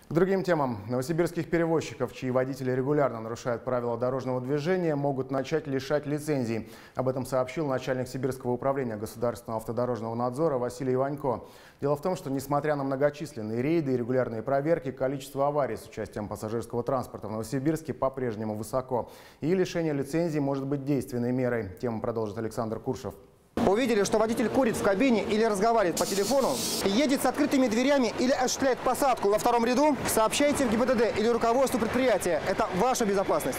К другим темам. Новосибирских перевозчиков, чьи водители регулярно нарушают правила дорожного движения, могут начать лишать лицензий. Об этом сообщил начальник Сибирского управления государственного автодорожного надзора Василий Иванько. Дело в том, что несмотря на многочисленные рейды и регулярные проверки, количество аварий с участием пассажирского транспорта в Новосибирске по-прежнему высоко. И лишение лицензии может быть действенной мерой. Тему продолжит Александр Куршев. Увидели, что водитель курит в кабине или разговаривает по телефону, едет с открытыми дверями или осуществляет посадку во втором ряду, сообщайте в ГИБДД или руководству предприятия. Это ваша безопасность.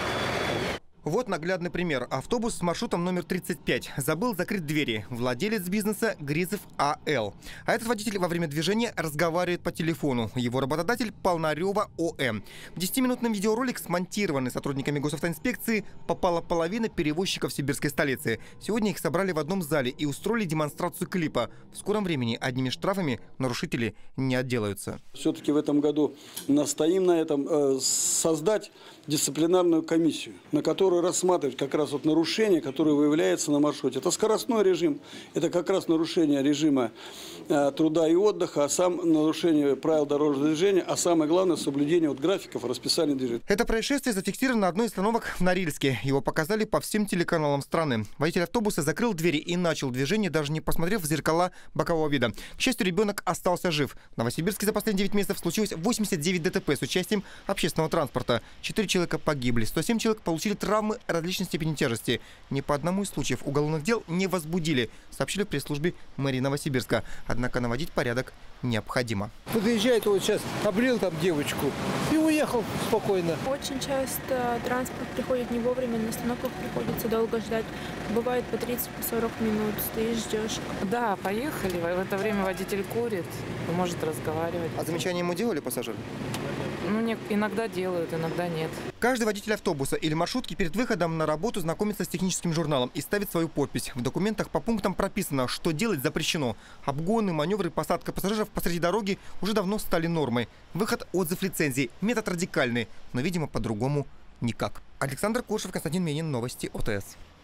Вот наглядный пример. Автобус с маршрутом номер 35. Забыл закрыть двери. Владелец бизнеса Гризов А.Л. А этот водитель во время движения разговаривает по телефону. Его работодатель Полнарева О.М. В 10-минутном видеоролик, смонтированный сотрудниками госавтоинспекции, попала половина перевозчиков сибирской столицы. Сегодня их собрали в одном зале и устроили демонстрацию клипа. В скором времени одними штрафами нарушители не отделаются. Все-таки в этом году настоим на этом, создать дисциплинарную комиссию, на которую рассматривать как раз вот нарушения, которые выявляются на маршруте. Это скоростной режим, это как раз нарушение режима труда и отдыха, нарушение правил дорожного движения, а самое главное соблюдение графиков расписания движения. Это происшествие зафиксировано на одной из остановок в Норильске. Его показали по всем телеканалам страны. Водитель автобуса закрыл двери и начал движение, даже не посмотрев в зеркала бокового вида. К счастью, ребенок остался жив. В Новосибирске за последние 9 месяцев случилось 89 ДТП с участием общественного транспорта. 4 человека погибли, 107 человек получили травмы различной степени тяжести. Ни по одному из случаев уголовных дел не возбудили, сообщили в пресс-службе мэрии Новосибирска. Однако наводить порядок необходимо. Подъезжает вот сейчас, облил там девочку и уехал спокойно. Очень часто транспорт приходит не вовремя, на остановках приходится долго ждать. Бывает по 30-40 минут, стоишь, ждешь. Да, поехали. В это время водитель курит, может разговаривать. А замечания ему делали пассажиры? Ну, иногда делают, иногда нет. Каждый водитель автобуса или маршрутки перед выходом на работу знакомится с техническим журналом и ставит свою подпись. В документах по пунктам прописано, что делать запрещено. Обгоны, маневры, посадка пассажиров посреди дороги уже давно стали нормой. Выход, отзыв лицензии. Метод радикальный, но, видимо, по-другому никак. Александр Куршев, Константин Минин, новости ОТС.